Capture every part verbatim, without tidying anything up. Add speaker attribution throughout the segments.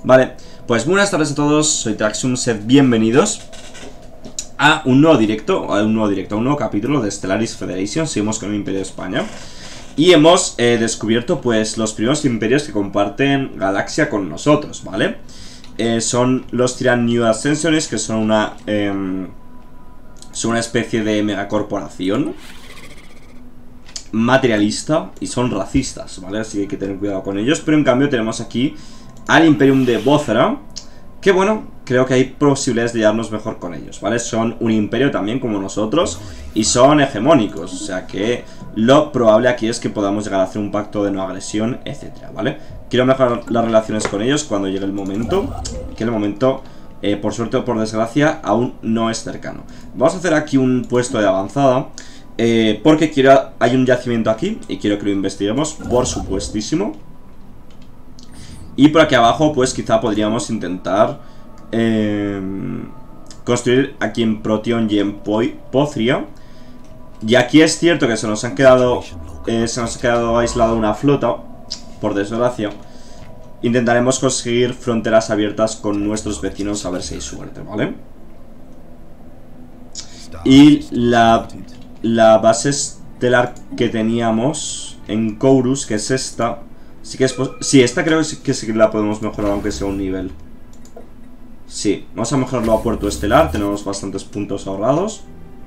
Speaker 1: Vale, pues buenas tardes a todos, soy Traxium, sed bienvenidos a un nuevo directo, a un nuevo directo, a un nuevo capítulo de Stellaris Federation. Seguimos con el Imperio de España y hemos eh, descubierto pues los primeros imperios que comparten galaxia con nosotros, ¿vale? Eh, son los Tyran New Ascensiones, que son una eh, son una especie de megacorporación materialista y son racistas, ¿vale? Así que hay que tener cuidado con ellos. Pero en cambio tenemos aquí al Imperium de Bóthara, que bueno, creo que hay posibilidades de llevarnos mejor con ellos, ¿vale? Son un imperio también como nosotros y son hegemónicos, o sea que lo probable aquí es que podamos llegar a hacer un pacto de no agresión, etcétera, ¿vale? Quiero mejorar las relaciones con ellos cuando llegue el momento, que el momento, eh, por suerte o por desgracia, aún no es cercano. Vamos a hacer aquí un puesto de avanzada, eh, porque quiero, hay un yacimiento aquí y quiero que lo investiguemos, por supuestísimo. Y por aquí abajo pues quizá podríamos intentar eh, construir aquí en Proteon y en Pothria. Y aquí es cierto que se nos han quedado eh, se nos ha quedado aislada una flota, por desgracia. Intentaremos conseguir fronteras abiertas con nuestros vecinos, a ver si hay suerte, ¿vale? Y la, la base estelar que teníamos en Kourus, que es esta, sí que es sí, esta creo que sí, que sí que la podemos mejorar, aunque sea un nivel. Sí, vamos a mejorarlo a Puerto Estelar. Tenemos bastantes puntos ahorrados.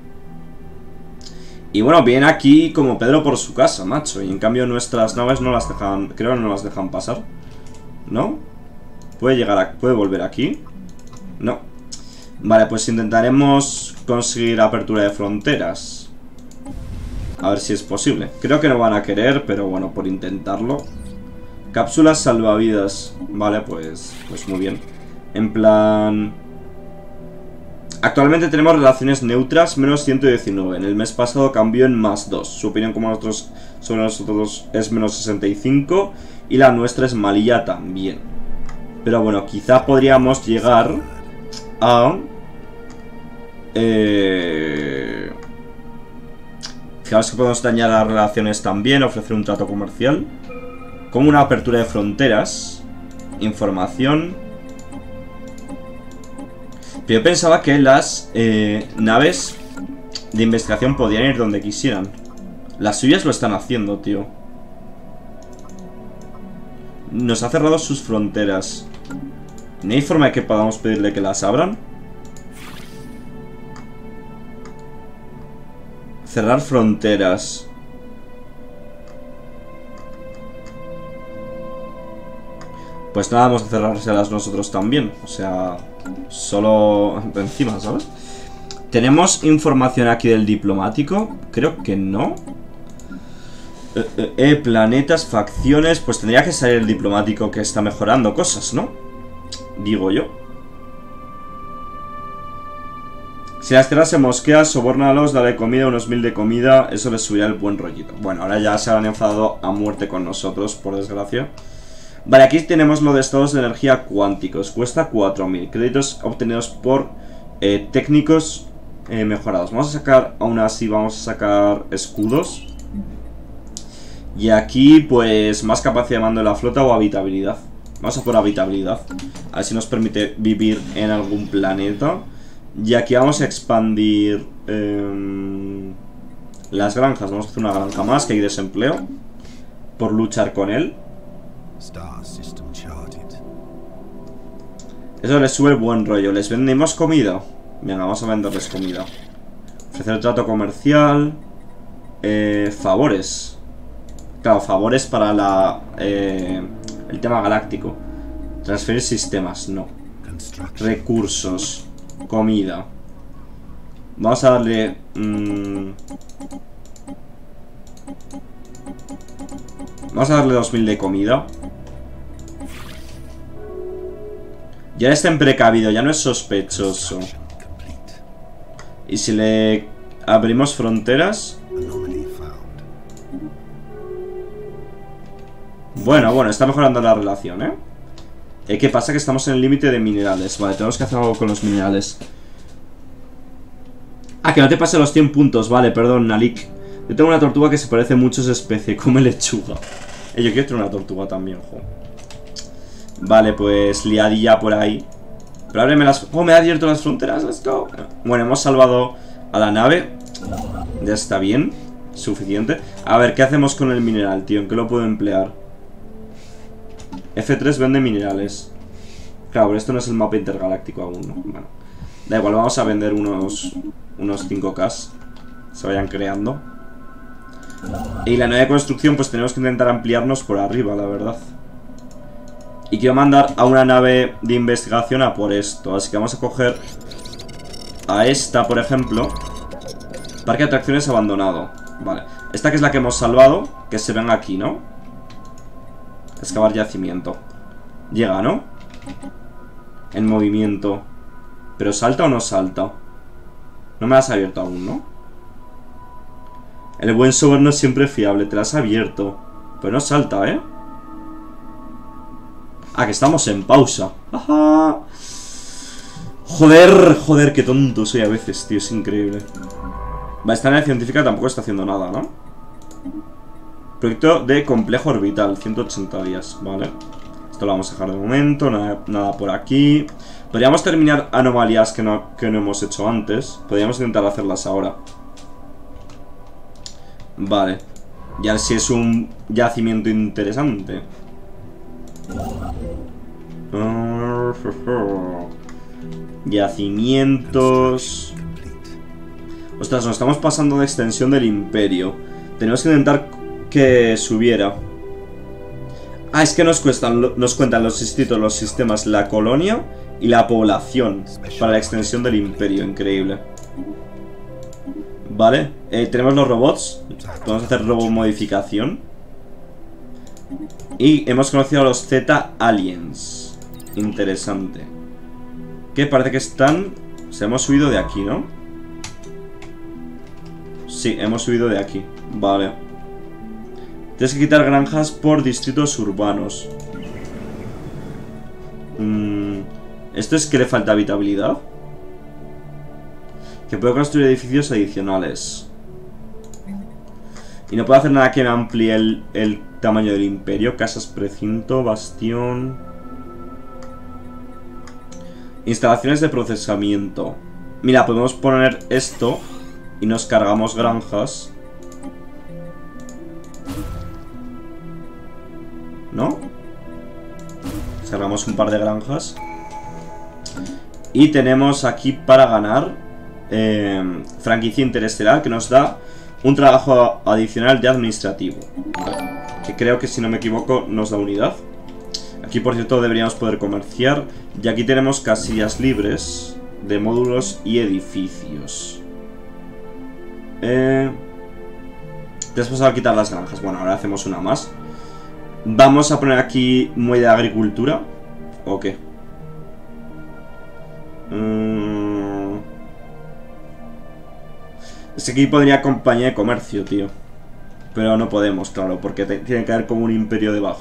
Speaker 1: Y bueno, viene aquí como Pedro por su casa, macho. Y en cambio nuestras naves no las dejan, creo que no las dejan pasar, ¿no? ¿Puede llegar a, puede volver aquí? No. Vale, pues intentaremos conseguir apertura de fronteras. A ver si es posible. Creo que no van a querer, pero bueno, por intentarlo. Cápsulas salvavidas. Vale, pues, pues muy bien. En plan... Actualmente tenemos relaciones neutras menos ciento diecinueve. En el mes pasado cambió en más dos. Su opinión como nosotros, sobre nosotros es menos sesenta y cinco. Y la nuestra es malilla también. Pero bueno, quizá podríamos llegar a... Eh... Fijaos que podemos dañar las relaciones también. Ofrecer un trato comercial. Como una apertura de fronteras. Información. Pero yo pensaba que las eh, naves de investigación podían ir donde quisieran. Las suyas lo están haciendo, tío. Nos ha cerrado sus fronteras. ¿No hay forma de que podamos pedirle que las abran? Cerrar fronteras. Pues nada, vamos a cerrárselas nosotros también. O sea, solo encima, ¿sabes? ¿Tenemos información aquí del diplomático? Creo que no. Eh, eh, eh, planetas, facciones. Pues tendría que salir el diplomático que está mejorando cosas, ¿no? Digo yo. Si las tierras se mosquean, sobórnalos, dale comida, unos mil de comida. Eso les subirá el buen rollito. Bueno, ahora ya se han enfadado a muerte con nosotros, por desgracia. Vale, aquí tenemos lo de estados de energía cuánticos. Cuesta cuatro mil. Créditos obtenidos por eh, técnicos eh, mejorados. Vamos a sacar, aún así, vamos a sacar escudos. Y aquí, pues, más capacidad de mando de la flota o habitabilidad. Vamos a por habitabilidad. A ver si nos permite vivir en algún planeta. Y aquí vamos a expandir eh, las granjas. Vamos a hacer una granja más, que hay desempleo por luchar con él. Eso les sube el buen rollo. ¿Les vendemos comida? Venga, vamos a venderles comida. Ofrecer trato comercial. eh, Favores. Claro, favores para la eh, el tema galáctico. Transferir sistemas, no. Recursos. Comida. Vamos a darle mmm, Vamos a darle dos mil de comida. Ya está en precavido, ya no es sospechoso. Y si le abrimos fronteras. Bueno, bueno, está mejorando la relación, ¿eh? eh ¿Qué pasa? Que estamos en el límite de minerales. Vale, tenemos que hacer algo con los minerales. Ah, que no te pase los cien puntos. Vale, perdón, Nalik. Yo tengo una tortuga que se parece mucho a esa especie. Come lechuga. Eh, yo quiero tener una tortuga también, jo. Vale, pues liadilla por ahí. Pero ábreme las... Oh, me ha abierto las fronteras, let's go. Bueno, hemos salvado a la nave. Ya está bien. Suficiente. A ver, ¿qué hacemos con el mineral, tío? ¿En qué lo puedo emplear? F tres vende minerales. Claro, pero esto no es el mapa intergaláctico aún, ¿no? Bueno, da igual, vamos a vender unos Unos cinco K. Se vayan creando. Y la nueva construcción, pues tenemos que intentar ampliarnos por arriba, la verdad. Y quiero mandar a una nave de investigación a por esto. Así que vamos a coger a esta, por ejemplo. Parque de atracciones abandonado. Vale, esta que es la que hemos salvado, que se ven aquí, ¿no? Excavar yacimiento. Llega, ¿no? En movimiento. ¿Pero salta o no salta? No me la has abierto aún, ¿no? El buen soberano es siempre fiable. Te la has abierto. Pero no salta, ¿eh? Ah, que estamos en pausa. Ajá. Joder, joder, qué tonto soy a veces, tío. Es increíble. Va, esta nave científica tampoco está haciendo nada, ¿no? Proyecto de complejo orbital, ciento ochenta días, vale. Esto lo vamos a dejar de momento, nada, nada por aquí. Podríamos terminar anomalías que no, que no hemos hecho antes. Podríamos intentar hacerlas ahora. Vale. Ya si es un yacimiento interesante. Yacimientos. Ostras, nos estamos pasando de extensión del imperio. Tenemos que intentar que subiera. Ah, es que nos, cuestan, nos cuentan los distritos, los sistemas, la colonia y la población para la extensión del imperio. Increíble. Vale, eh, tenemos los robots. Podemos hacer robot modificación. Y hemos conocido a los Z-Aliens. Interesante. Que parece que están... Se hemos subido de aquí, ¿no? Sí, hemos subido de aquí. Vale. Tienes que quitar granjas por distritos urbanos. mm, ¿Esto es que le falta habitabilidad? Que puedo construir edificios adicionales. Y no puedo hacer nada que me amplíe el, el tamaño del imperio. Casas, precinto, bastión. Instalaciones de procesamiento. Mira, podemos poner esto y nos cargamos granjas. ¿No? Cargamos un par de granjas. Y tenemos aquí para ganar eh, franquicia interestelar, que nos da un trabajo adicional de administrativo, ¿vale? Que creo que, si no me equivoco, nos da unidad. Aquí, por cierto, deberíamos poder comerciar. Y aquí tenemos casillas libres de módulos y edificios. Eh... Después de quitar las granjas. Bueno, ahora hacemos una más. Vamos a poner aquí muelle de agricultura. ¿O qué? Mm... Es que aquí podría compañía de comercio, tío. Pero no podemos, claro, porque tiene que haber como un imperio debajo.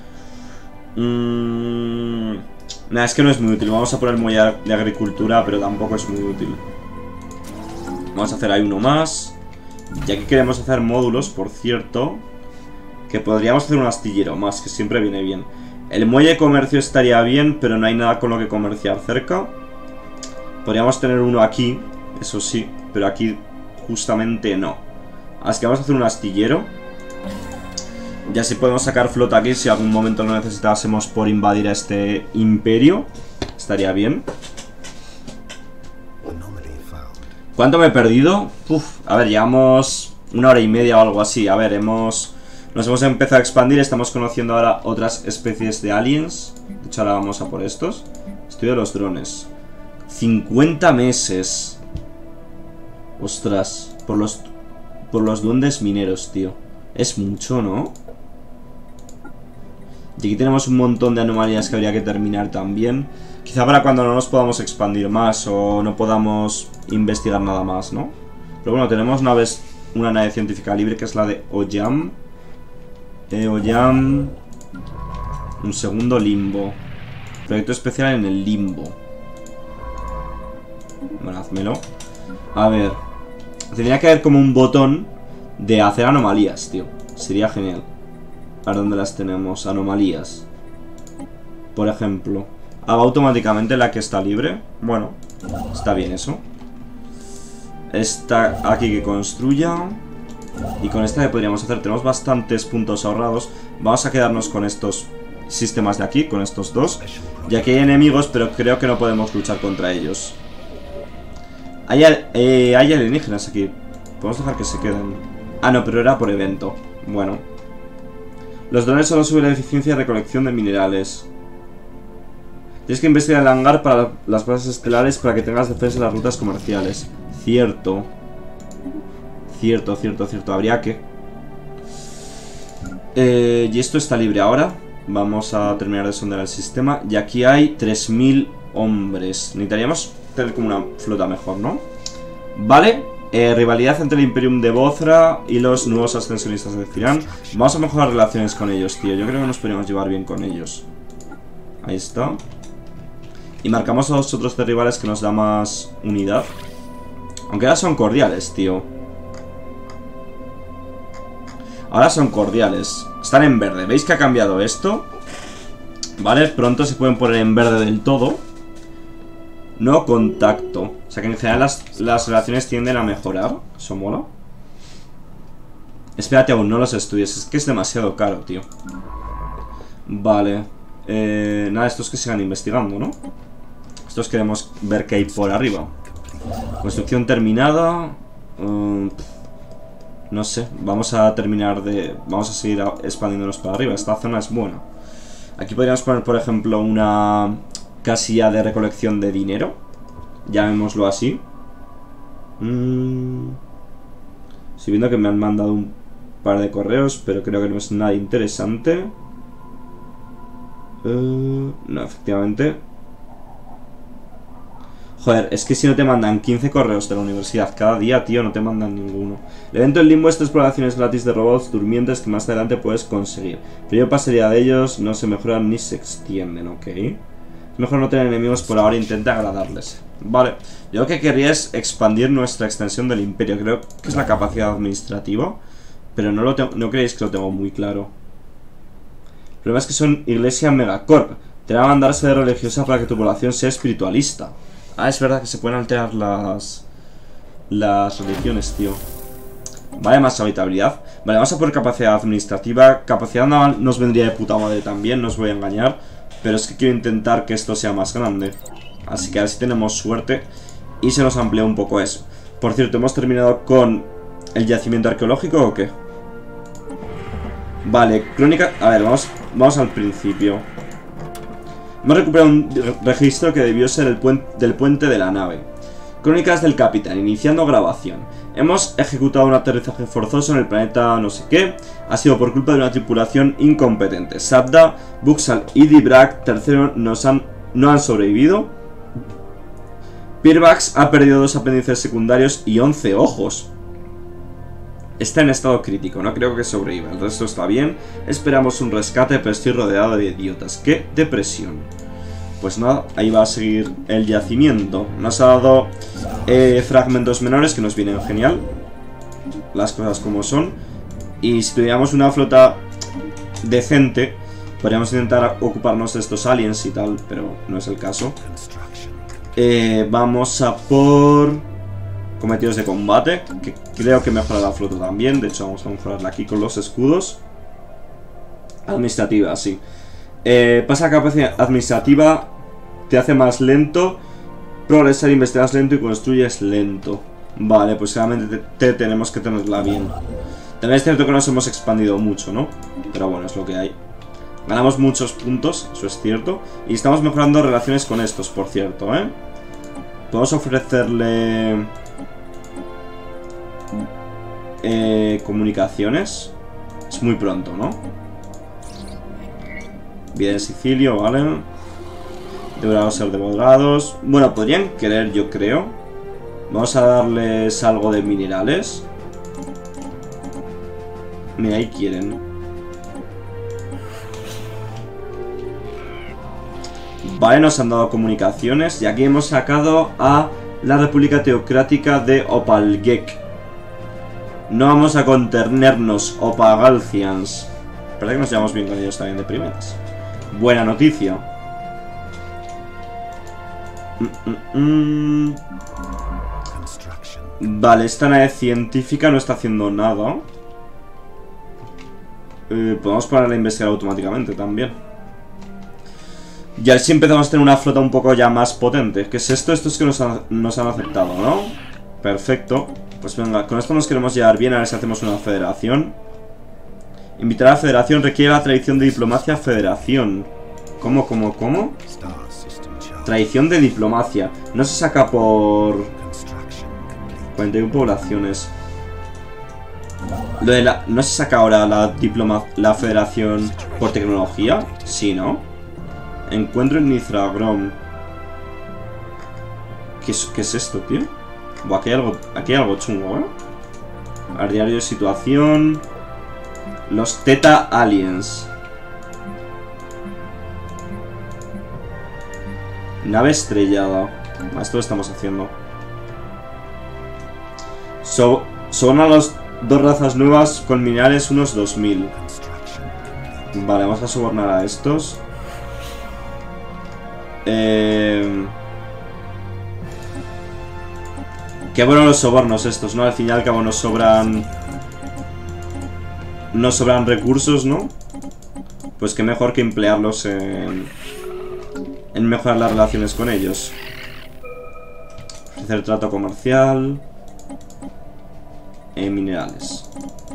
Speaker 1: Mm... Nada, es que no es muy útil. Vamos a poner muelle de agricultura, pero tampoco es muy útil. Vamos a hacer ahí uno más. Y aquí queremos hacer módulos, por cierto. Que podríamos hacer un astillero más, que siempre viene bien. El muelle de comercio estaría bien, pero no hay nada con lo que comerciar cerca. Podríamos tener uno aquí, eso sí, pero aquí justamente no. Así que vamos a hacer un astillero. Ya si podemos sacar flota aquí, si algún momento lo necesitásemos por invadir a este imperio. Estaría bien. ¿Cuánto me he perdido? Uf, a ver, llevamos una hora y media o algo así. A ver, hemos... Nos hemos empezado a expandir, estamos conociendo ahora otras especies de aliens. De hecho, ahora vamos a por estos. Estudio de los drones. cincuenta meses. Ostras, por los por los duendes mineros, tío. Es mucho, ¿no? Y aquí tenemos un montón de anomalías que habría que terminar también. Quizá para cuando no nos podamos expandir más o no podamos investigar nada más, ¿no? Pero bueno, tenemos naves, una nave científica libre que es la de Oyam. Eoyam. Un segundo, limbo. Proyecto especial en el limbo. Bueno, házmelo. A ver. Tendría que haber como un botón de hacer anomalías, tío. Sería genial. A ver dónde las tenemos. Anomalías. por ejemplo. Haga automáticamente la que está libre. Bueno, está bien eso. Esta aquí que construya. Y con esta que podríamos hacer. Tenemos bastantes puntos ahorrados. Vamos a quedarnos con estos sistemas de aquí, con estos dos. Y aquí hay enemigos, pero creo que no podemos luchar contra ellos. Hay, eh, hay alienígenas aquí. Podemos dejar que se queden. Ah, no, pero era por evento. Bueno. Los drones solo suben la eficiencia de recolección de minerales. Tienes que investigar el hangar para las bases estelares para que tengas defensa en las rutas comerciales. Cierto. Cierto, cierto, cierto. Habría que... Eh, y esto está libre ahora. Vamos a terminar de sondear el sistema. Y aquí hay tres mil hombres. Necesitaríamos tener como una flota mejor, ¿no? Vale. Eh, rivalidad entre el Imperium de Bozra y los nuevos ascensionistas de Cirán. Vamos a mejorar relaciones con ellos, tío. Yo creo que nos podríamos llevar bien con ellos. Ahí está. Y marcamos a los otros de rivales que nos da más unidad. Aunque ahora son cordiales, tío. Ahora son cordiales. Están en verde. ¿Veis que ha cambiado esto? Vale, pronto se pueden poner en verde del todo. No contacto. O sea que en general las, las relaciones tienden a mejorar. Eso mola. Espérate aún, no los estudies. Es que es demasiado caro, tío. Vale. Eh, nada, estos que sigan investigando, ¿no? Estos queremos ver qué hay por arriba. Construcción terminada. Uh, no sé. Vamos a terminar de... Vamos a seguir expandiéndonos para arriba. Esta zona es buena. Aquí podríamos poner, por ejemplo, una... casilla de recolección de dinero. Llamémoslo así. mm. Estoy viendo que me han mandado un par de correos, pero creo que no es nada interesante. uh, No, efectivamente. Joder, es que si no te mandan quince correos de la universidad cada día, tío, no te mandan ninguno. El evento en Limbo es tres exploraciones gratis de robots durmientes que más adelante puedes conseguir. Pero yo pasaría de ellos, no se mejoran ni se extienden, ok. Mejor no tener enemigos por ahora, intenta agradarles. Vale, yo lo que querría es expandir nuestra extensión del imperio. Creo que es la capacidad administrativa, pero no, lo tengo, no creéis que lo tengo muy claro. El problema es que son Iglesia Megacorp. Te va a mandar sede religiosa para que tu población sea espiritualista. Ah, es verdad que se pueden alterar las... las religiones, tío. Vale, más habitabilidad. Vale, vamos a por capacidad administrativa. Capacidad naval nos vendría de puta madre también, no os voy a engañar. Pero es que quiero intentar que esto sea más grande. Así que a ver si tenemos suerte y se nos amplía un poco eso. Por cierto, ¿hemos terminado con el yacimiento arqueológico o qué? Vale, crónica... A ver, vamos, vamos al principio. Hemos recuperado un registro que debió ser el puente, del puente de la nave. Crónicas del capitán, iniciando grabación. Hemos ejecutado un aterrizaje forzoso en el planeta no sé qué. Ha sido por culpa de una tripulación incompetente. Sabda, Buxal y Dibrak, tercero, nos han, no han sobrevivido. Pirbax ha perdido dos apéndices secundarios y once ojos. Está en estado crítico, no creo que sobreviva. El resto está bien. Esperamos un rescate, pero estoy rodeado de idiotas. ¡Qué depresión! Pues nada, ahí va a seguir el yacimiento. Nos ha dado eh, fragmentos menores que nos vienen genial. Las cosas como son. Y si tuviéramos una flota decente, podríamos intentar ocuparnos de estos aliens y tal, pero no es el caso. Eh, vamos a por cometidos de combate, que creo que mejora la flota también. De hecho, vamos a mejorarla aquí con los escudos. Administrativa, sí. Eh, pasa a capacidad administrativa, te hace más lento. Progresar, investigas lento y construyes lento. Vale, pues realmente te, te tenemos que tenerla bien. También es cierto que nos hemos expandido mucho, ¿no? Pero bueno, es lo que hay. Ganamos muchos puntos, eso es cierto. Y estamos mejorando relaciones con estos, por cierto, ¿eh? Podemos ofrecerle... Eh, comunicaciones. Es muy pronto, ¿no? Bien, Sicilio, vale. Devorados ser devorados. Bueno, podrían querer, yo creo. Vamos a darles algo de minerales. Mira, ahí quieren. Vale, nos han dado comunicaciones. Y aquí hemos sacado a la República Teocrática de Opalgek. No vamos a contenernos, Opagalcians. Parece que nos llevamos bien con ellos también de primeras. Buena noticia. mm, mm. Vale, esta nave científica no está haciendo nada. eh, Podemos ponerla a investigar automáticamente también. Y así empezamos a tener una flota un poco ya más potente. ¿Qué es esto? Esto es que nos han, nos han aceptado, ¿no? Perfecto. Pues venga, con esto nos queremos llevar bien. A ver si hacemos una federación. Invitar a la federación requiere la tradición de diplomacia federación. ¿Cómo, cómo, cómo? Tradición de diplomacia. No se saca por... cuarenta y una poblaciones. Lo de la... ¿No se saca ahora la diploma... la federación por tecnología? Sí, ¿no? Encuentro en Nizragrom. ¿Qué es, ¿Qué es esto, tío? Buah, aquí hay algo, aquí hay algo chungo, ¿eh? Al diario de situación. Los Theta Aliens. Nave estrellada. Esto lo estamos haciendo. So, son a las dos razas nuevas con minerales unos dos mil. Vale, vamos a sobornar a estos. Eh... Qué bueno los sobornos estos, ¿no? Al fin y al cabo nos sobran... Nos sobran recursos, ¿no? Pues qué mejor que emplearlos en... En mejorar las relaciones con ellos. Ofrecer trato comercial... En minerales.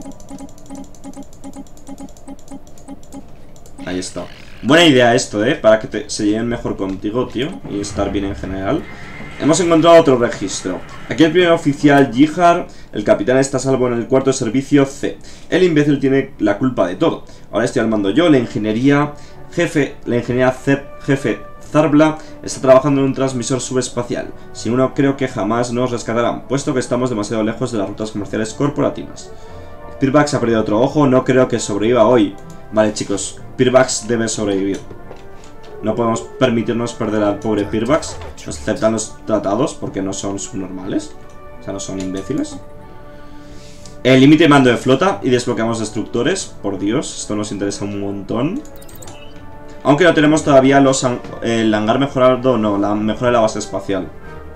Speaker 1: Ahí está. Buena idea esto, ¿eh? Para que te, se lleven mejor contigo, tío. Y estar bien en general. Hemos encontrado otro registro. Aquí el primer oficial, Jihar. El capitán está a salvo en el cuarto servicio C. El imbécil tiene la culpa de todo. Ahora estoy al mando yo. La ingeniería jefe, la ingeniería C, jefe Zarbla está trabajando en un transmisor subespacial. Si uno, creo que jamás nos rescatarán, puesto que estamos demasiado lejos de las rutas comerciales corporativas. Pirbax ha perdido otro ojo. No creo que sobreviva hoy. Vale, chicos. Pirbax debe sobrevivir. No podemos permitirnos perder al pobre Pirbax. Nos aceptan los tratados porque no son subnormales. O sea, no son imbéciles. El límite de mando de flota y desbloqueamos destructores. Por Dios, esto nos interesa un montón. Aunque no tenemos todavía los el hangar mejorado, no, la mejora de la base espacial.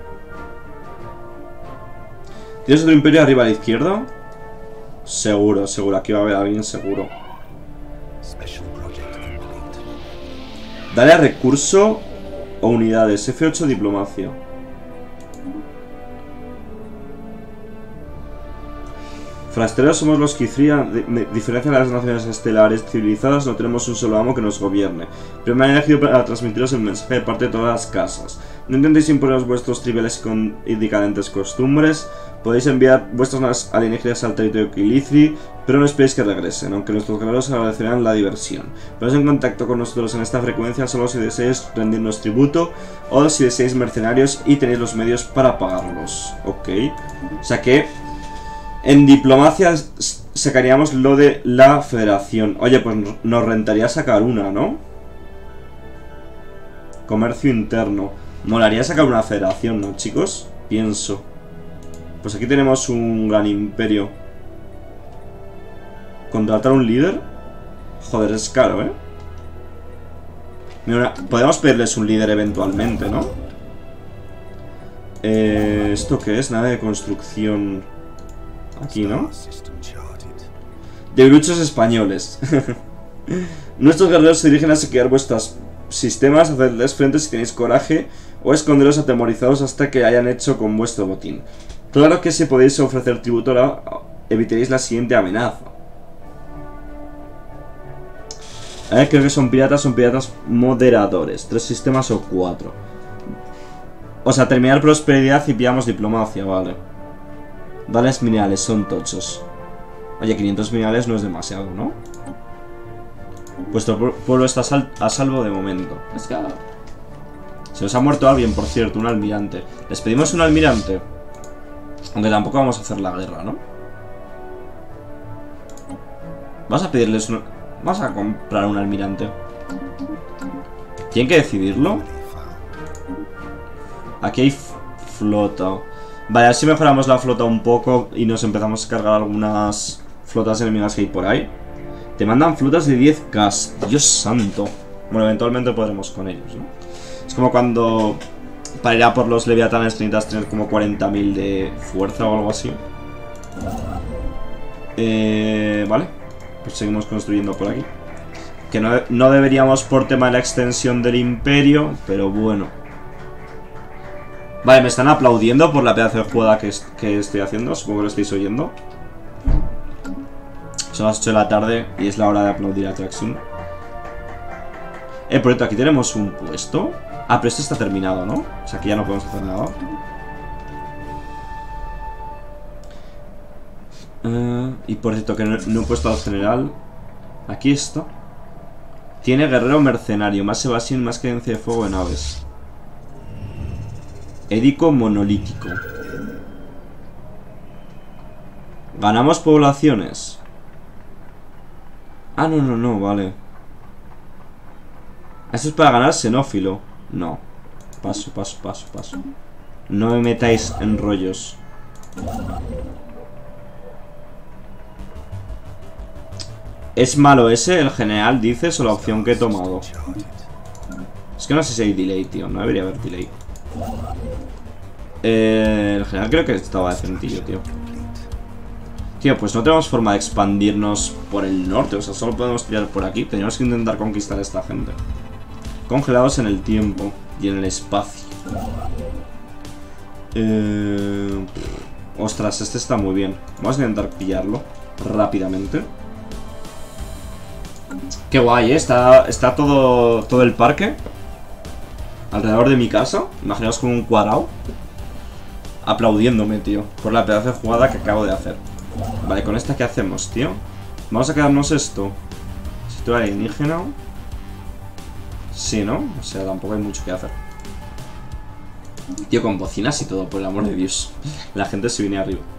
Speaker 1: ¿Tienes otro imperio arriba a la izquierda? Seguro, seguro, aquí va a haber alguien seguro. Dale a recurso o unidades. F ocho diplomacia. Forasteros somos los que diferencian a las naciones estelares civilizadas. No tenemos un solo amo que nos gobierne, pero me han elegido para transmitiros el mensaje de parte de todas las casas. No intentéis imponeros vuestros triviales y decadentes costumbres. Podéis enviar vuestras naves alienígenas al territorio Kilithri, pero no esperéis que regresen, aunque nuestros guerreros agradecerán la diversión. Ponéis en contacto con nosotros en esta frecuencia solo si deseáis rendirnos tributo o si deseáis mercenarios y tenéis los medios para pagarlos. Ok. O sea que en diplomacia sacaríamos lo de la federación. Oye, pues nos rentaría sacar una, ¿no? Comercio interno. Molaría sacar una federación, ¿no, chicos? Pienso. Pues aquí tenemos un gran imperio. ¿Contratar un líder? Joder, es caro, ¿eh? Mira, podemos pedirles un líder eventualmente, ¿no? Eh, ¿Esto qué es? Nave de construcción. Aquí, ¿no? De bruchos españoles. Nuestros guerreros se dirigen a saquear vuestros sistemas, hacerles frente si tenéis coraje, o esconderos atemorizados hasta que hayan hecho con vuestro botín. Claro que si podéis ofrecer tributo, ahora evitaréis la siguiente amenaza. A ver, creo que son piratas, son piratas moderadores. Tres sistemas o cuatro. O sea, terminar prosperidad y pillamos diplomacia, vale. Dales minerales, son tochos. Oye, quinientos minerales no es demasiado, ¿no? Vuestro pueblo está sal a salvo de momento. Es que... Se nos ha muerto alguien, por cierto, un almirante. ¿Les pedimos un almirante? Aunque tampoco vamos a hacer la guerra, ¿no? Vamos a pedirles un... Vamos a comprar un almirante. ¿Tienen que decidirlo? Aquí hay flota. Vale, así mejoramos la flota un poco y nos empezamos a cargar algunas flotas enemigas que hay por ahí. Te mandan flotas de diez K. Dios santo. Bueno, eventualmente podremos con ellos, ¿no? Es como cuando Para ir a por los leviatanes necesitas tener como cuarenta mil de fuerza o algo así. Eh, vale. Pues seguimos construyendo por aquí. Que no, no deberíamos por tema de la extensión del imperio, pero bueno. Vale, me están aplaudiendo por la pedazo de jugada que, es, que estoy haciendo. Supongo que lo estáis oyendo. Son las ocho de la tarde y es la hora de aplaudir a Traxxon. Eh, por cierto, aquí tenemos un puesto. Ah, pero esto está terminado, ¿no? O sea, aquí ya no podemos hacer nada. Uh, y por cierto, que no, no he puesto al general. Aquí está. Tiene guerrero mercenario, más evasión, más cadencia de fuego de naves. Édico monolítico. Ganamos poblaciones. Ah, no, no, no, vale. Esto es para ganar xenófilo. No. Paso, paso, paso, paso. No me metáis en rollos. ¿Es malo ese, el general, dices, o la opción que he tomado? Es que no sé si hay delay, tío. No debería haber delay. Eh, el general creo que estaba decentillo, tío. Tío, pues no tenemos forma de expandirnos por el norte. O sea, solo podemos tirar por aquí. Tenemos que intentar conquistar a esta gente. Congelados en el tiempo y en el espacio. Eh... Ostras, este está muy bien. Vamos a intentar pillarlo rápidamente. Qué guay, ¿eh? Está, está todo, todo el parque alrededor de mi casa. Imaginaos como un cuadrado aplaudiéndome, tío, por la pedazo de jugada que acabo de hacer. Vale, con esta, ¿qué hacemos, tío? Vamos a quedarnos esto. Sitio alienígena. Sí, ¿no? O sea, tampoco hay mucho que hacer. Tío, con bocinas y todo, por el amor de Dios. La gente se viene arriba.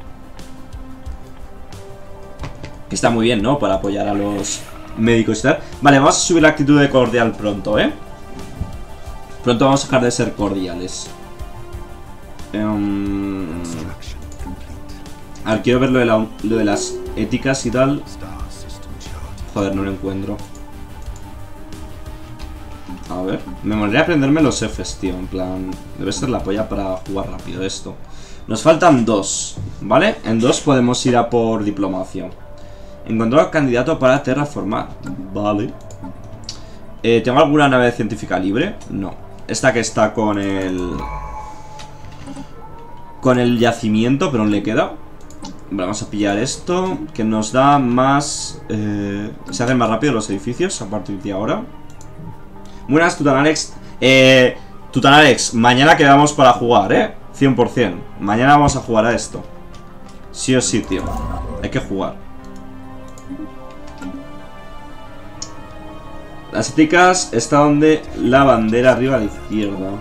Speaker 1: Que está muy bien, ¿no? Para apoyar a los médicos y tal. Vale, vamos a subir la actitud de cordial pronto, ¿eh? Pronto vamos a dejar de ser cordiales. Um... A ver, quiero ver lo de, la, lo de las éticas y tal. Joder, no lo encuentro. A ver, me molaría aprenderme los Fs, tío. En plan, debe ser la polla para jugar rápido esto. Nos faltan dos, ¿vale? En dos podemos ir a por diplomacia. Encontró candidato para terraformar. Vale. eh, ¿Tengo alguna nave científica libre? No. Esta que está con el... Con el yacimiento, pero no le queda. Vale, vamos a pillar esto, que nos da más... Eh, se hacen más rápido los edificios a partir de ahora. Buenas, Tutanalex. Eh, Tutanalex, mañana quedamos para jugar, ¿eh? cien por cien. Mañana vamos a jugar a esto. Sí o sí, tío. Hay que jugar. Las éticas está donde la bandera arriba a la izquierda.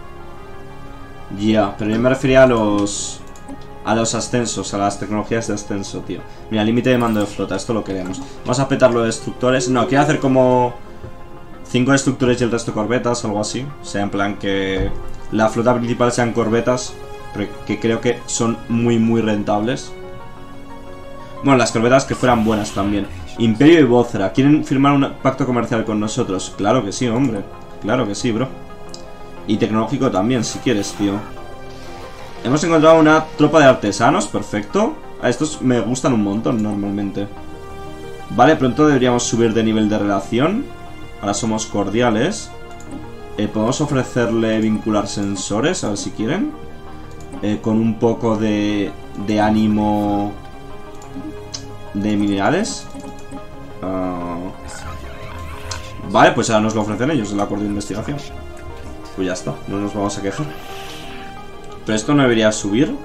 Speaker 1: Ya, pero yo me refería a los... A los ascensos, a las tecnologías de ascenso, tío. Mira, límite de mando de flota, esto lo queremos. Vamos a petarlo de destructores. No, quiero hacer como... cinco destructores y el resto corbetas o algo así. O sea, en plan que la flota principal sean corbetas, pero que creo que son muy, muy rentables. Bueno, las corbetas que fueran buenas también. Imperio y Bozra, ¿quieren firmar un pacto comercial con nosotros? Claro que sí, hombre. Claro que sí, bro. Y tecnológico también, si quieres, tío. Hemos encontrado una tropa de artesanos, perfecto. A estos me gustan un montón normalmente. Vale, pronto deberíamos subir de nivel de relación. Ahora somos cordiales. eh, Podemos ofrecerle vincular sensores, a ver si quieren. eh, Con un poco de, de ánimo de minerales. uh, Vale, pues ahora nos lo ofrecen ellos en el acuerdo de investigación. Pues ya está, no nos vamos a quejar. Pero esto no debería subir.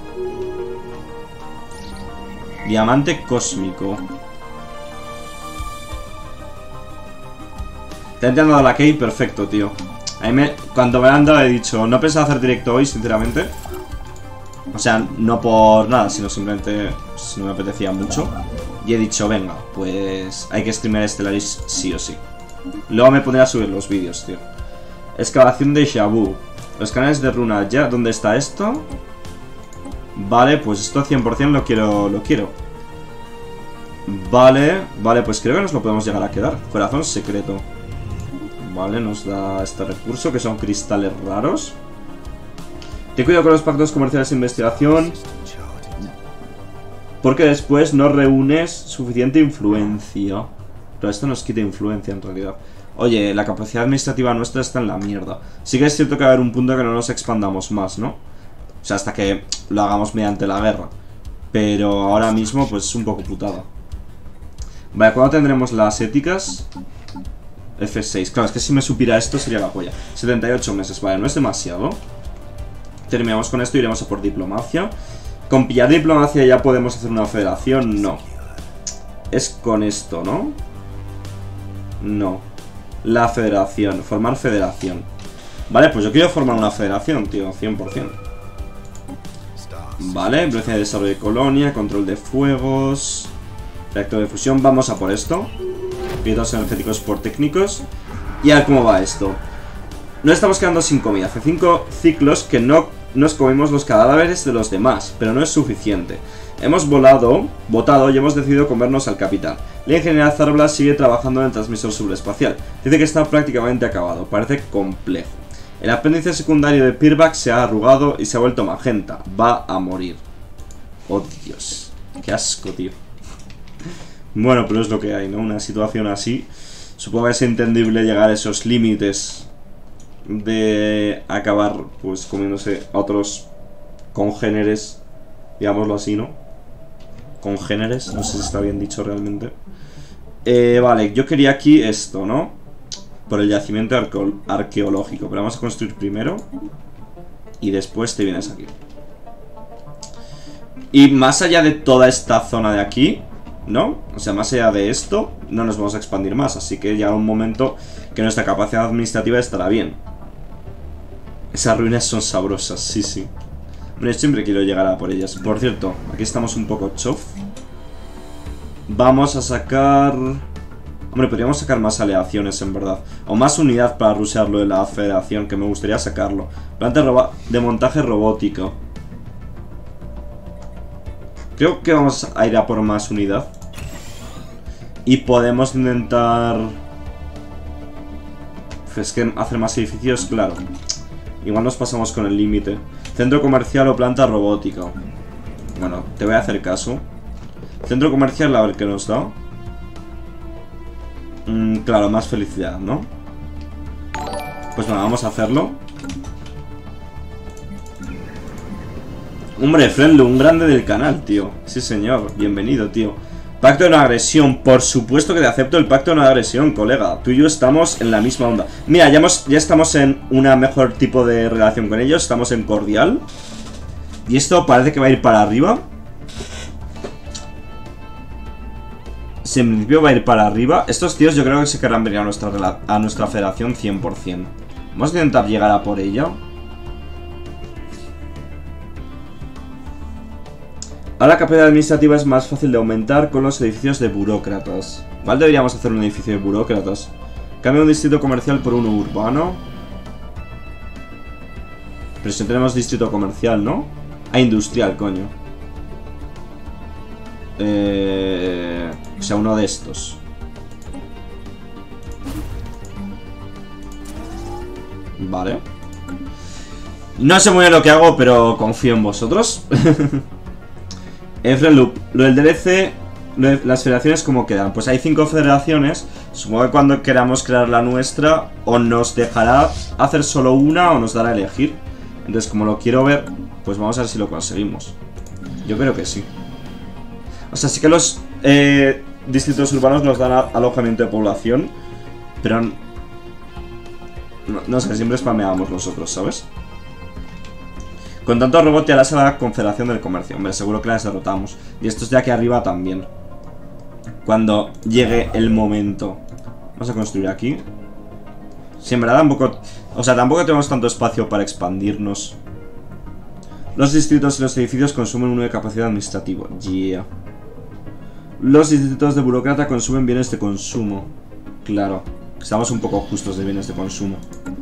Speaker 1: Diamante cósmico. Te han dado la key, perfecto, tío. A mí me, cuando me han dado he dicho, no pensaba hacer directo hoy, sinceramente. O sea, no por nada, sino simplemente si no me apetecía mucho. Y he dicho, venga, pues hay que streamear Stellaris sí o sí. Luego me pondré a subir los vídeos, tío. Excavación de Shabu. Los canales de runa, ya, ¿dónde está esto? Vale, pues esto cien por cien lo quiero, lo quiero. Vale, vale, pues creo que nos lo podemos llegar a quedar. Corazón secreto. Vale, nos da este recurso, que son cristales raros. Ten cuidado con los pactos comerciales de investigación, porque después no reúnes suficiente influencia. Pero esto nos quita influencia en realidad. Oye, la capacidad administrativa nuestra está en la mierda. Sí que es cierto que va a haber un punto que no nos expandamos más, ¿no? O sea, hasta que lo hagamos mediante la guerra. Pero ahora mismo, pues es un poco putada. Vale, ¿cuándo tendremos las éticas? F seis. Claro, es que si me supiera esto sería la polla. setenta y ocho meses, vale, no es demasiado. Terminamos con esto y iremos a por diplomacia. Con pillar diplomacia ya podemos hacer una federación, no. Es con esto, ¿no? No. La federación, formar federación. Vale, pues yo quiero formar una federación, tío, cien por cien. Vale, velocidad de desarrollo de colonia, control de fuegos, reactor de fusión, vamos a por esto. Pilotos energéticos por técnicos. Y a ver cómo va esto. No estamos quedando sin comida, hace cinco ciclos que no nos comimos los cadáveres de los demás, pero no es suficiente. Hemos volado, votado y hemos decidido comernos al capitán. La ingeniera Zarbla sigue trabajando en el transmisor subespacial. Dice que está prácticamente acabado, parece complejo. El apéndice secundario de Pirback se ha arrugado y se ha vuelto magenta. Va a morir. Oh, Dios. Qué asco, tío. Bueno, pero es lo que hay, ¿no? Una situación así. Supongo que es entendible llegar a esos límites de acabar, pues, comiéndose a otros congéneres. Digámoslo así, ¿no? Congéneres. No sé si está bien dicho realmente. Eh, vale, yo quería aquí esto, ¿no? Por el yacimiento arqueo arqueológico. Pero vamos a construir primero. Y después te vienes aquí. Y más allá de toda esta zona de aquí, ¿no? O sea, más allá de esto, no nos vamos a expandir más. Así que ya un momento que nuestra capacidad administrativa estará bien. Esas ruinas son sabrosas, sí, sí. Hombre, siempre quiero llegar a por ellas. Por cierto, aquí estamos un poco chof. Vamos a sacar... Hombre, podríamos sacar más aleaciones, en verdad. O más unidad para rushearlo de la federación, que me gustaría sacarlo. Planta de montaje robótico. Creo que vamos a ir a por más unidad. Y podemos intentar... Es que hacer más edificios, claro. Igual nos pasamos con el límite. Centro comercial o planta robótica. Bueno, te voy a hacer caso. Centro comercial, a ver qué nos da. Mm, claro, más felicidad, ¿no? Pues bueno, vamos a hacerlo. Hombre, Friendly, un grande del canal, tío. Sí, señor, bienvenido, tío. Pacto de no agresión, por supuesto que te acepto el pacto de no agresión, colega. Tú y yo estamos en la misma onda. Mira, ya, hemos, ya estamos en una mejor tipo de relación con ellos. Estamos en cordial. Y esto parece que va a ir para arriba. Si en principio va a ir para arriba. Estos tíos yo creo que se querrán venir a nuestra, a nuestra federación cien por cien. Vamos a intentar llegar a por ella. Ahora la capacidad administrativa es más fácil de aumentar con los edificios de burócratas. Igual deberíamos hacer un edificio de burócratas. Cambia un distrito comercial por uno urbano. Pero si no tenemos distrito comercial, ¿no? Ah, industrial, coño. Eh... O sea, uno de estos. Vale. No sé muy bien lo que hago, pero confío en vosotros. Efren, lo del D L C, lo de las federaciones, ¿cómo quedan? Pues hay cinco federaciones. Supongo que cuando queramos crear la nuestra, o nos dejará hacer solo una o nos dará a elegir. Entonces, como lo quiero ver, pues vamos a ver si lo conseguimos. Yo creo que sí. O sea, sí que los eh, distritos urbanos nos dan alojamiento de población, pero no, no sé, siempre spameamos nosotros, ¿sabes? Con tanto robot ya las a la Confederación del Comercio. Hombre, seguro que las derrotamos. Y estos de aquí arriba también. Cuando llegue el momento. Vamos a construir aquí. Sí, en verdad tampoco... O sea, tampoco tenemos tanto espacio para expandirnos. Los distritos y los edificios consumen uno de capacidad administrativa. Yeah. Los distritos de burócrata consumen bienes de consumo. Claro. Estamos un poco justos de bienes de consumo.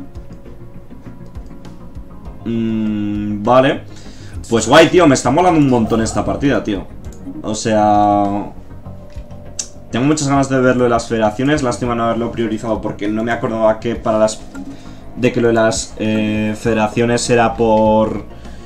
Speaker 1: Mm, vale. Pues guay, tío. Me está molando un montón esta partida, tío. O sea... Tengo muchas ganas de ver lo de las federaciones. Lástima no haberlo priorizado porque no me acordaba que para las... De que lo de las eh, federaciones era por...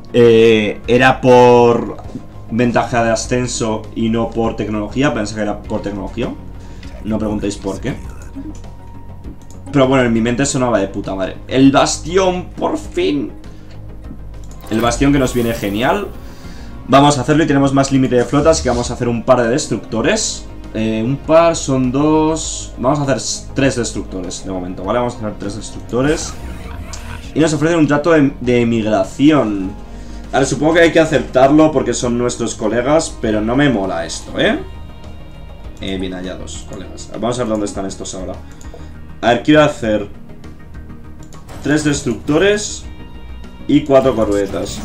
Speaker 1: eh, era por ventaja de ascenso y no por tecnología. Pensé que era por tecnología. No preguntéis por qué. Pero bueno, en mi mente sonaba de puta madre. El bastión, por fin. El bastión que nos viene genial. Vamos a hacerlo y tenemos más límite de flota, así que vamos a hacer un par de destructores. Eh, un par son dos... Vamos a hacer tres destructores de momento, ¿vale? Vamos a hacer tres destructores. Y nos ofrecen un trato de, de emigración. Vale, supongo que hay que aceptarlo porque son nuestros colegas, pero no me mola esto, ¿eh? Eh, bien hallados, colegas. Vamos a ver dónde están estos ahora. A ver, quiero hacer tres destructores y cuatro corbetas.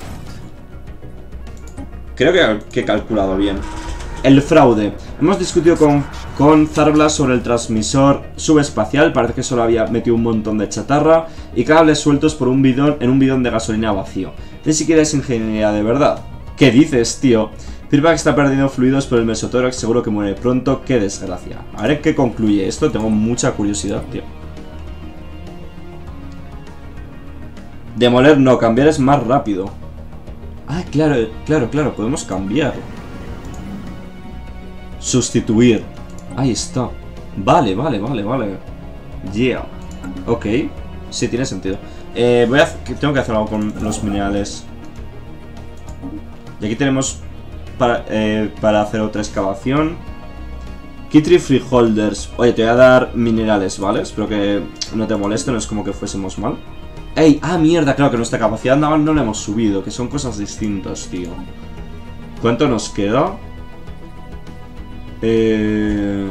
Speaker 1: Creo que, que he calculado bien. El fraude. Hemos discutido con, con Zarblas sobre el transmisor subespacial. Parece que solo había metido un montón de chatarra y cables sueltos por un bidón en un bidón de gasolina vacío. Ni siquiera es ingeniería de verdad. ¿Qué dices, tío? Feedback está perdiendo fluidos por el mesotórax. Seguro que muere pronto. ¡Qué desgracia! A ver qué concluye esto. Tengo mucha curiosidad, tío. Demoler no. Cambiar es más rápido. Ah, claro, claro, claro. Podemos cambiar. Sustituir. Ahí está. Vale, vale, vale, vale. Yeah. Ok. Sí, tiene sentido. Eh, voy a... Tengo que hacer algo con los minerales. Y aquí tenemos... Para, eh, para hacer otra excavación. Kitri Freeholders. Oye, te voy a dar minerales, ¿vale? Espero que no te moleste, no es como que fuésemos mal. ¡Ey! ¡Ah, mierda! Claro que nuestra capacidad naval no la hemos subido. Que son cosas distintas, tío. ¿Cuánto nos queda? Eh...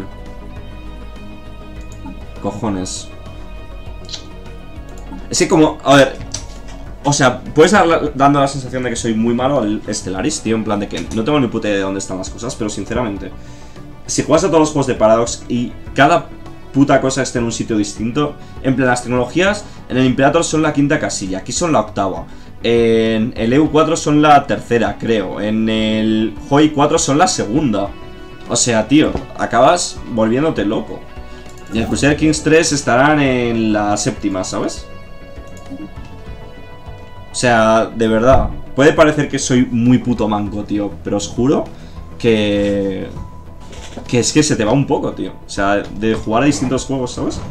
Speaker 1: Cojones. Es que como... A ver... O sea, puedes dar dando la sensación de que soy muy malo al Stellaris, tío. En plan de que no tengo ni puta idea de dónde están las cosas. Pero sinceramente, si juegas a todos los juegos de Paradox y cada puta cosa esté en un sitio distinto. En plan, las tecnologías en el Imperator son la quinta casilla. Aquí son la octava. En el E U cuatro son la tercera, creo. En el H O I cuatro son la segunda. O sea, tío, acabas volviéndote loco. Y el Crusader Kings tres estarán en la séptima, ¿sabes? O sea, de verdad, puede parecer que soy muy puto manco, tío, pero os juro que... Que es que se te va un poco, tío. O sea, de jugar a distintos juegos, ¿sabes?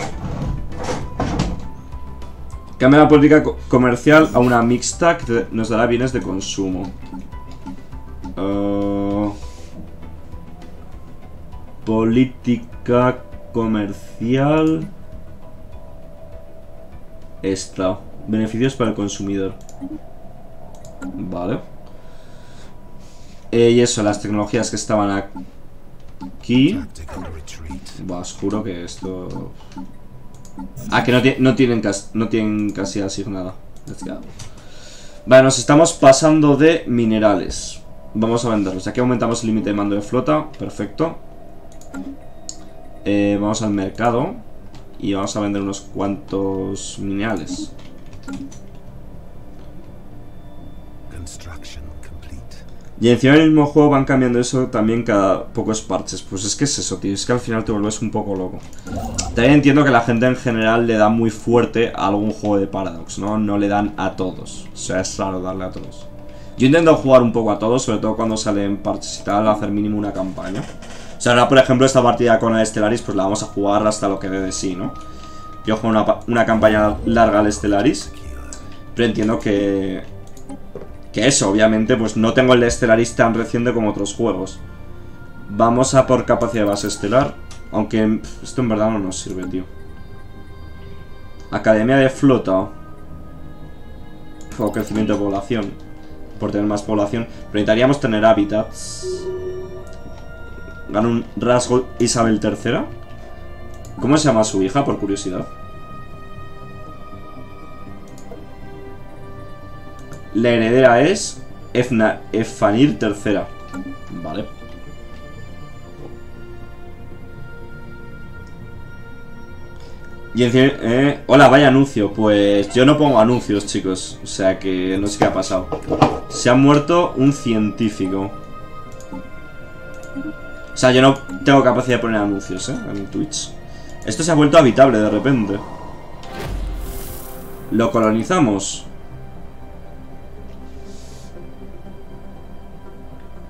Speaker 1: Cambia la política co comercial a una mixta que te, nos dará bienes de consumo. Uh, política comercial... Esta... Beneficios para el consumidor. Vale. Eh, y eso, las tecnologías que estaban aquí. Buah, os juro que esto... Ah, que no, no, tienen, no tienen casi asignada. Let's go. Vale, nos estamos pasando de minerales. Vamos a venderlos. Aquí aumentamos el límite de mando de flota. Perfecto. Eh, vamos al mercado. Y vamos a vender unos cuantos minerales. Y encima en el mismo juego van cambiando eso también cada pocos parches. Pues es que es eso, tío. Es que al final te vuelves un poco loco. También entiendo que la gente en general le da muy fuerte a algún juego de Paradox, ¿no? No le dan a todos. O sea, es raro darle a todos. Yo intento jugar un poco a todos, sobre todo cuando salen parches y tal, hacer mínimo una campaña. O sea, ahora por ejemplo esta partida con el Stellaris pues la vamos a jugar hasta lo que dé de sí, ¿no? Yo juego una, una campaña larga al Stellaris. Pero entiendo que... Que eso, obviamente, pues no tengo el Stellaris tan reciente como otros juegos. Vamos a por capacidad de base estelar. Aunque esto en verdad no nos sirve, tío. Academia de flota. O crecimiento de población. Por tener más población. Pero necesitaríamos tener hábitats. Gana un rasgo Isabel tercera. ¿Cómo se llama su hija, por curiosidad? La heredera es Efna, Efanir tercera. Vale. Y encima, eh, hola, vaya anuncio. Pues yo no pongo anuncios, chicos. O sea que no sé qué ha pasado. Se ha muerto un científico. O sea, yo no tengo capacidad de poner anuncios, ¿eh? En Twitch. Esto se ha vuelto habitable de repente. Lo colonizamos.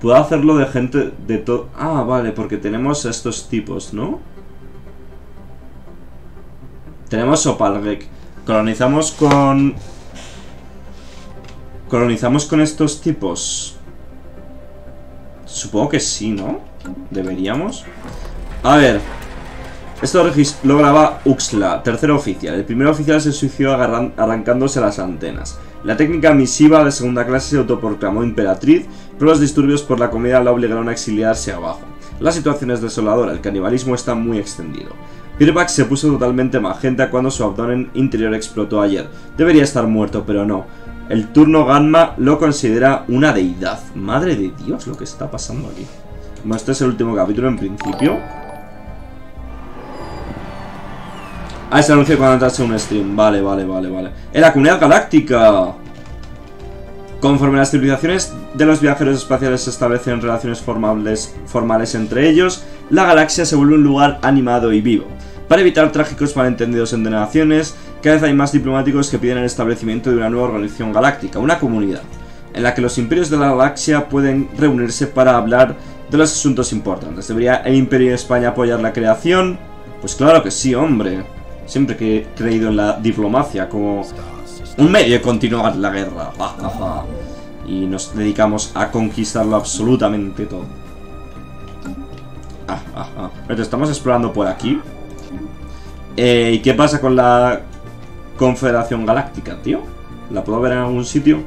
Speaker 1: Puedo hacerlo de gente de todo... Ah, vale, porque tenemos estos tipos, ¿no? Tenemos Opalgek. Colonizamos con... Colonizamos con estos tipos. Supongo que sí, ¿no? Deberíamos. A ver. Esto lo graba Uxla, tercer oficial. El primer oficial se suicidó arrancándose las antenas. La técnica misiva de segunda clase se autoproclamó imperatriz, pero los disturbios por la comida la obligaron a exiliarse abajo. La situación es desoladora, el canibalismo está muy extendido. Birback se puso totalmente magenta cuando su abdomen interior explotó ayer. Debería estar muerto, pero no. El turno Ganma lo considera una deidad. Madre de Dios, lo que está pasando aquí. Bueno, este es el último capítulo en principio. Ah, se anunció cuando entrase un stream. Vale, vale, vale, vale. ¡En la comunidad galáctica! Conforme las civilizaciones de los viajeros espaciales se establecen relaciones formales, formales entre ellos, la galaxia se vuelve un lugar animado y vivo. Para evitar trágicos malentendidos entre naciones, cada vez hay más diplomáticos que piden el establecimiento de una nueva organización galáctica, una comunidad, en la que los imperios de la galaxia pueden reunirse para hablar de los asuntos importantes. ¿Debería el Imperio de España apoyar la creación? Pues claro que sí, hombre. Siempre que he creído en la diplomacia como un medio de continuar la guerra. Ja, ja, ja. Y nos dedicamos a conquistarlo absolutamente todo. Ah, ah, ah. Pero estamos explorando por aquí. Eh, ¿Y qué pasa con la Confederación Galáctica, tío? ¿La puedo ver en algún sitio?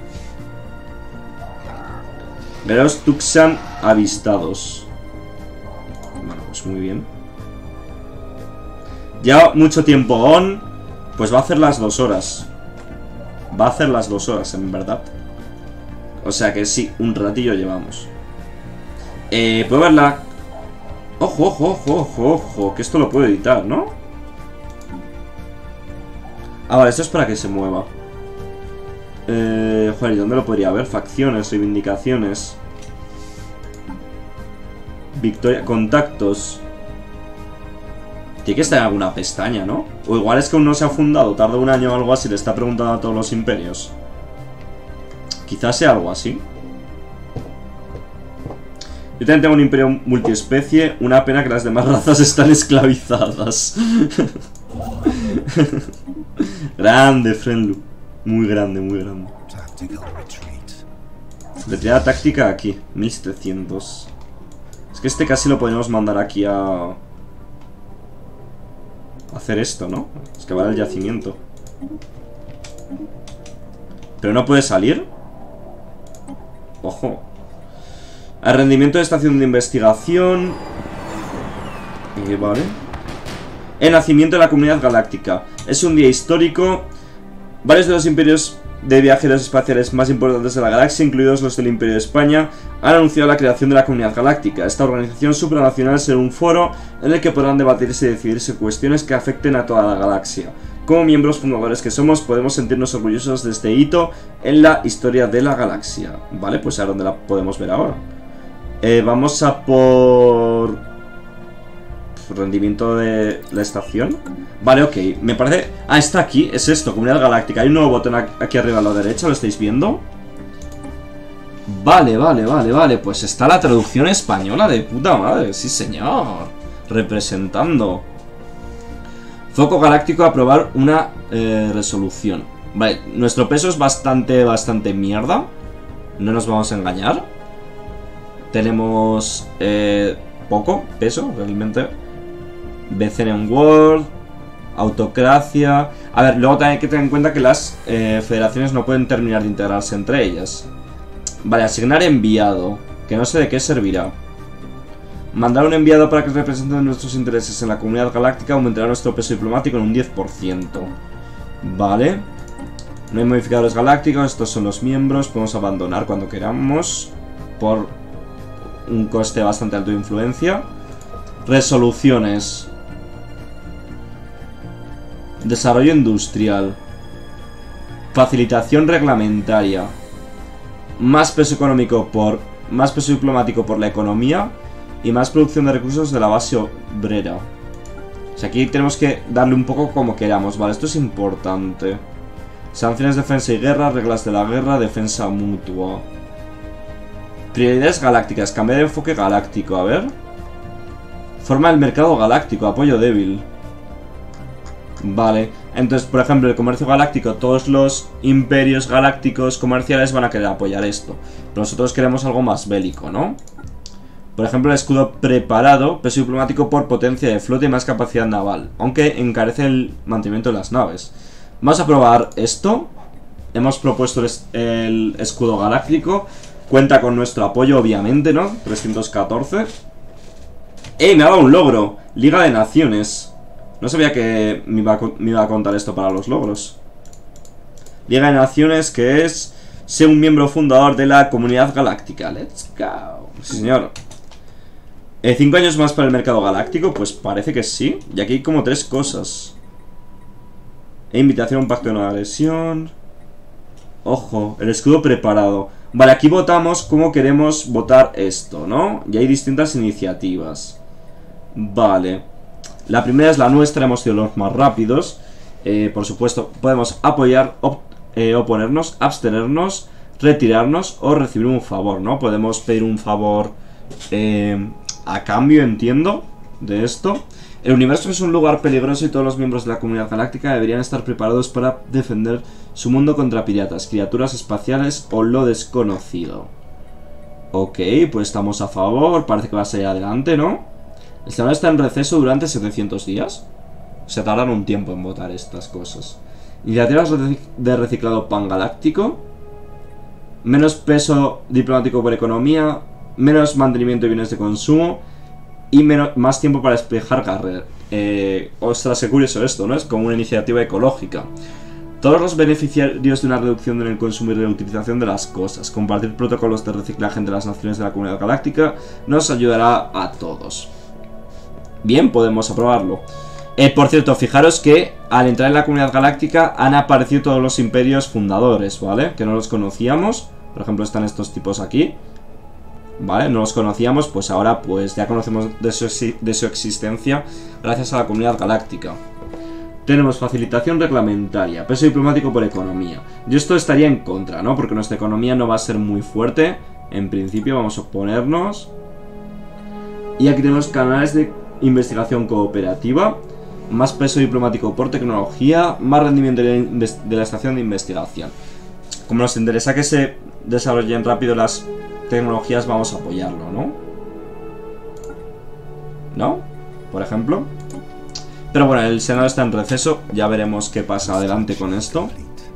Speaker 1: Veros Tuxan avistados. Bueno, pues muy bien. Ya mucho tiempo on. Pues va a hacer las dos horas. Va a hacer las dos horas, en verdad. O sea que sí, un ratillo llevamos. Eh, ¿puedo verla? Ojo, ojo, ojo, ojo, ojo. Que esto lo puedo editar, ¿no? Ah, vale, esto es para que se mueva. Eh, joder, ¿y dónde lo podría ver? Facciones, reivindicaciones. Victoria, contactos. Tiene que estar en alguna pestaña, ¿no? O igual es que aún no se ha fundado, tarda un año o algo así, le está preguntando a todos los imperios. Quizás sea algo así. Yo también tengo un imperio multiespecie. Una pena que las demás razas están esclavizadas. Grande, Friendlu. Muy grande, muy grande. Retirada táctica aquí, mil setecientos. Es que este casi lo podemos mandar aquí a... hacer esto, ¿no? Es que vale el yacimiento. Pero no puede salir. Ojo. El rendimiento de estación de investigación. Eh, vale. El nacimiento de la comunidad galáctica. Es un día histórico. Varios de los imperios de viajeros espaciales más importantes de la galaxia, incluidos los del Imperio de España, han anunciado la creación de la Comunidad Galáctica. Esta organización supranacional será un foro en el que podrán debatirse y decidirse cuestiones que afecten a toda la galaxia. Como miembros fundadores que somos, podemos sentirnos orgullosos de este hito en la historia de la galaxia. Vale, pues a dónde la podemos ver ahora. Eh, vamos a por... rendimiento de la estación. Vale, ok, me parece... Ah, está aquí, es esto, Comunidad Galáctica. Hay un nuevo botón aquí arriba a la derecha, ¿lo estáis viendo? Vale, vale, vale, vale. Pues está la traducción española de puta madre, sí señor. Representando. Foco Galáctico a aprobar una eh, resolución. Vale, nuestro peso es bastante, bastante mierda. No nos vamos a engañar. Tenemos eh, poco peso, realmente. B C N World, autocracia. A ver, luego también hay que tener en cuenta que las eh, federaciones no pueden terminar de integrarse entre ellas. Vale, asignar enviado, que no sé de qué servirá. Mandar un enviado para que represente nuestros intereses en la comunidad galáctica aumentará nuestro peso diplomático en un diez por ciento. Vale. No hay modificadores galácticos, estos son los miembros. Podemos abandonar cuando queramos por un coste bastante alto de influencia. Resoluciones. Desarrollo industrial. Facilitación reglamentaria. Más peso económico por... Más peso diplomático por la economía. Y más producción de recursos de la base obrera. O sea, aquí tenemos que darle un poco como queramos. Vale, esto es importante. Sanciones, defensa y guerra. Reglas de la guerra. Defensa mutua. Prioridades galácticas, cambiar de enfoque galáctico, a ver. Forma del mercado galáctico, apoyo débil. Vale, entonces por ejemplo el comercio galáctico, todos los imperios galácticos comerciales van a querer apoyar esto. Pero nosotros queremos algo más bélico, ¿no? Por ejemplo el escudo preparado, peso diplomático por potencia de flota y más capacidad naval, aunque encarece el mantenimiento de las naves. Vamos a probar esto. Hemos propuesto el, el escudo galáctico. Cuenta con nuestro apoyo obviamente, ¿no? trescientos catorce. ¡Ey! Me ha dado un logro. Liga de Naciones. No sabía que me iba, a, me iba a contar esto para los logros. Liga de Naciones, que es ser un miembro fundador de la comunidad galáctica. Let's go. Sí, señor. Eh, ¿Cinco años más para el mercado galáctico? Pues parece que sí. Y aquí hay como tres cosas. E invitación a un pacto de no agresión. Ojo, el escudo preparado. Vale, aquí votamos cómo queremos votar esto, ¿no? Y hay distintas iniciativas. Vale. La primera es la nuestra, hemos sido los más rápidos. eh, Por supuesto, podemos apoyar, op eh, oponernos, abstenernos, retirarnos o recibir un favor, ¿no? Podemos pedir un favor eh, a cambio, entiendo, de esto. El universo es un lugar peligroso y todos los miembros de la comunidad galáctica deberían estar preparados para defender su mundo contra piratas, criaturas espaciales o lo desconocido. Ok, pues estamos a favor, parece que va a salir adelante, ¿no? El Senado está en receso durante setecientos días. Se tardan un tiempo en votar estas cosas. Iniciativas de reciclado pangaláctico. Menos peso diplomático por economía. Menos mantenimiento de bienes de consumo. Y menos, más tiempo para despejar carreras. Eh, ostras, qué curioso esto, ¿no? Es como una iniciativa ecológica. Todos los beneficiarios de una reducción en el consumo y reutilización de las cosas. Compartir protocolos de reciclaje entre las naciones de la comunidad galáctica nos ayudará a todos. Bien, podemos aprobarlo. Eh, por cierto, fijaros que al entrar en la comunidad galáctica han aparecido todos los imperios fundadores, ¿vale? Que no los conocíamos. Por ejemplo, están estos tipos aquí. ¿Vale? No los conocíamos, pues ahora pues ya conocemos de su, de su existencia gracias a la comunidad galáctica. Tenemos facilitación reglamentaria, peso diplomático por economía. Yo esto estaría en contra, ¿no? Porque nuestra economía no va a ser muy fuerte. En principio vamos a oponernos. Y aquí tenemos canales de investigación cooperativa. Más peso diplomático por tecnología. Más rendimiento de la, de la estación de investigación. Como nos interesa que se desarrollen rápido las tecnologías, vamos a apoyarlo, ¿no? ¿No? Por ejemplo. Pero bueno, el Senado está en receso. Ya veremos qué pasa adelante con esto.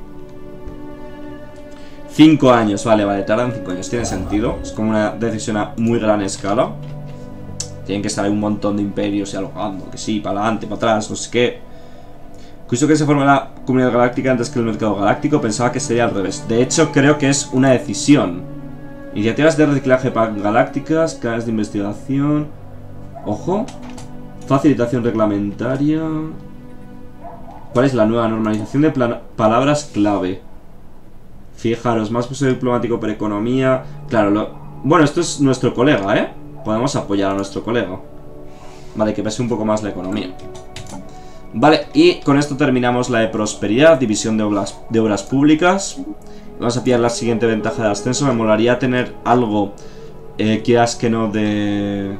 Speaker 1: Cinco años, vale, vale, tardan cinco años. Tiene sentido, es como una decisión a muy gran escala. Tienen que estar ahí un montón de imperios dialogando. Que sí, para adelante, para atrás, no sé qué. Justo que se forme la comunidad galáctica antes que el mercado galáctico. Pensaba que sería al revés. De hecho, creo que es una decisión. Iniciativas de reciclaje galácticas, canales de investigación. Ojo. Facilitación reglamentaria. ¿Cuál es la nueva normalización de palabras clave? Fijaros, más peso diplomático por economía. Claro, lo... bueno, esto es nuestro colega, ¿eh? Podemos apoyar a nuestro colega. Vale, que pese un poco más la economía. Vale, y con esto terminamos la de prosperidad, división de obras, de obras públicas. Vamos a pillar la siguiente ventaja de ascenso. Me molaría tener algo, eh, quieras que no, de...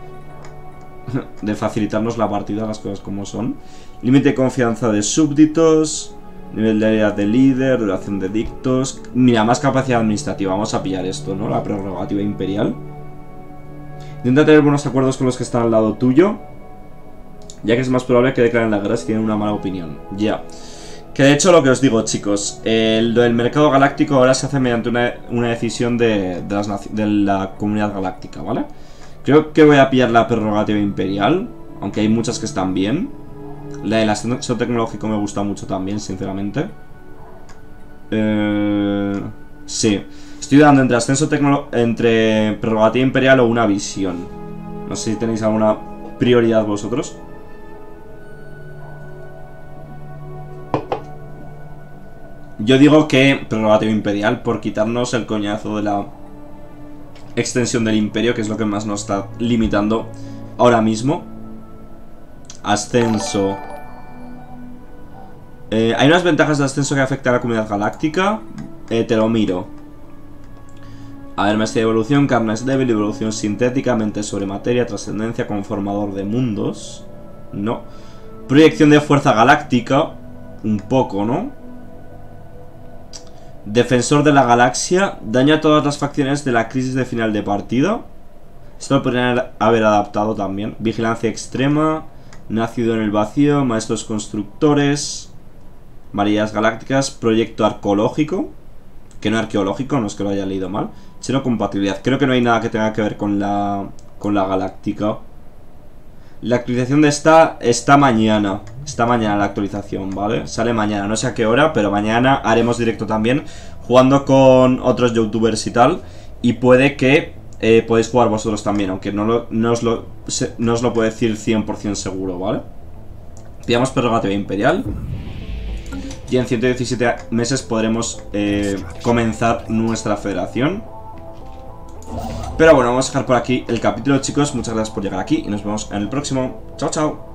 Speaker 1: de facilitarnos la partida, las cosas como son. Límite de confianza de súbditos. Nivel de habilidad de líder, duración de dictos. Mira, más capacidad administrativa. Vamos a pillar esto, ¿no? La prerrogativa imperial. Intenta tener buenos acuerdos con los que están al lado tuyo, ya que es más probable que declaren la guerra si tienen una mala opinión. Ya. Que de hecho lo que os digo, chicos, el del mercado galáctico ahora se hace mediante una, una decisión de, de, las, de la comunidad galáctica, ¿vale? Creo que voy a pillar la prerrogativa imperial, aunque hay muchas que están bien. La del ascenso tecnológico me gusta mucho también, sinceramente. Eh, sí. Estoy dando entre ascenso tecnológico, entre prerrogativa imperial o una visión. No sé si tenéis alguna prioridad vosotros. Yo digo que prerrogativa imperial por quitarnos el coñazo de la extensión del imperio, que es lo que más nos está limitando ahora mismo. Ascenso. Eh, hay unas ventajas de ascenso que afectan a la comunidad galáctica. Eh, te lo miro. A ver, maestría de evolución, carnes débil, evolución sintética, mente sobre materia, trascendencia, conformador de mundos. No. Proyección de fuerza galáctica. Un poco, ¿no? Defensor de la galaxia. Daño a todas las facciones de la crisis de final de partida. Esto lo podrían haber adaptado también. Vigilancia extrema. Nacido en el vacío. Maestros constructores. Marillas galácticas. Proyecto arqueológico. Que no arqueológico, no es que lo haya leído mal. Sino compatibilidad. Creo que no hay nada que tenga que ver con la, con la galáctica. La actualización de esta está mañana. Está mañana la actualización, ¿vale? Sale mañana, no sé a qué hora, pero mañana haremos directo también, jugando con otros youtubers y tal. Y puede que eh, podéis jugar vosotros también, aunque no, lo, no, os lo, se, no os lo puedo decir cien por cien seguro, ¿vale? Pillamos prerrogativa imperial. Y en ciento diecisiete meses podremos eh, comenzar nuestra federación. Pero bueno, vamos a dejar por aquí el capítulo, chicos. Muchas gracias por llegar aquí y nos vemos en el próximo. Chao, chao.